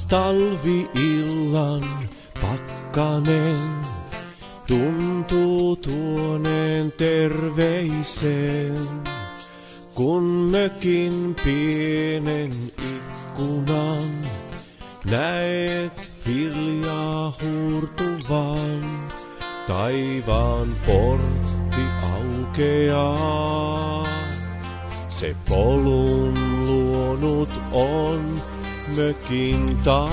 talvi-illan pakkanen tuntuu tuoneen terveisen, kun mökin pienen ikkunan näet hiljaa huurtuvan. Taivaan portti aukeaa, se polun luonut on mökin taa.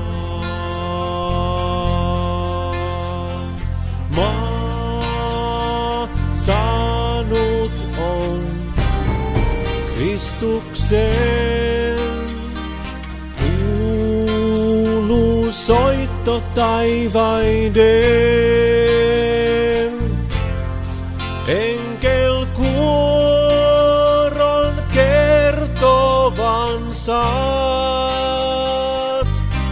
Maa saanut on Kristuksen, kuuluu soitto taivaiden. Enkel kuoron kertovan saat.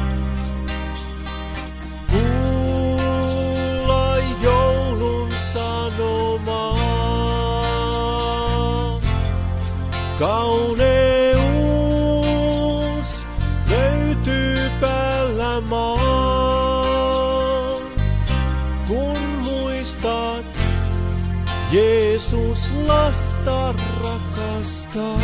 Kuulla joulun sanomaa. Kauneus löytyy päällä maan, kun muistat Jeesus lasta rakastaa.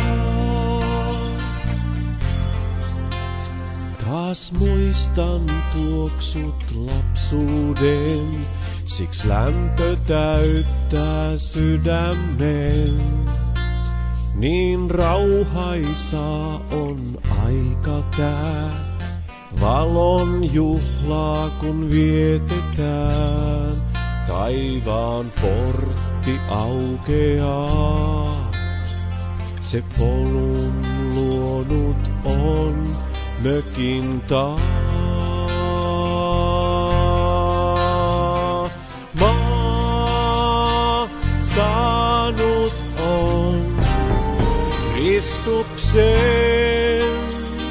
Taas muistan tuoksut lapsuuden, siksi lämpö täyttää sydämen. Niin rauhaisaa on aika tää, valon juhlaa kun vietetään. Taivaan portti aukeaa, se polun luonut on mökin taa. Maa saanut on Kristuksen,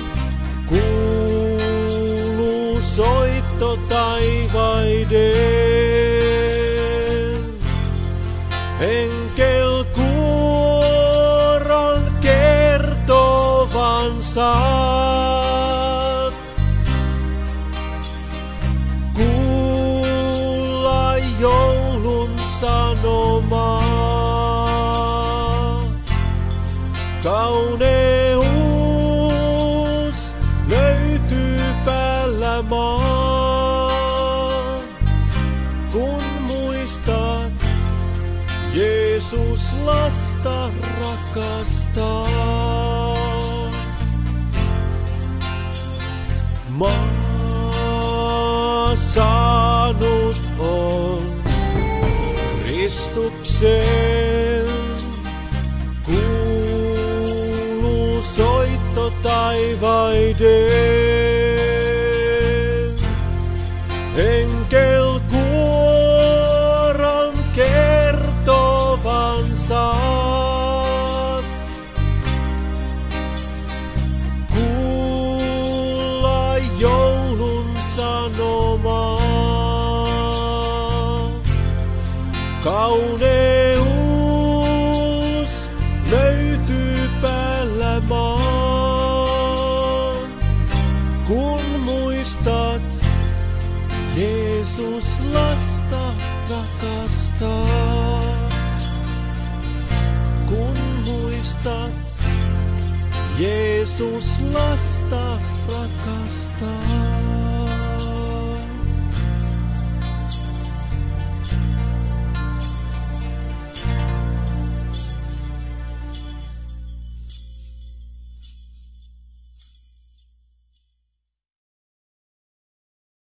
kuuluu soitto taivaiden. Enkel kuoron kertovan saat. Kuulla joulun sanomaa. Kauneus löytyy päällä maan, kun muistat Jeesus lasta rakastaa. Maa saanut on Kristuksen, kuuluu soitto taivaiden. Enkel kuoron kertovan saat. Kuulla joulun sanomaa. Kauneus löytyy päällä maan, kun muistat Jeesus lasta rakastaa. Kun muistat Jeesus lasta rakastaa.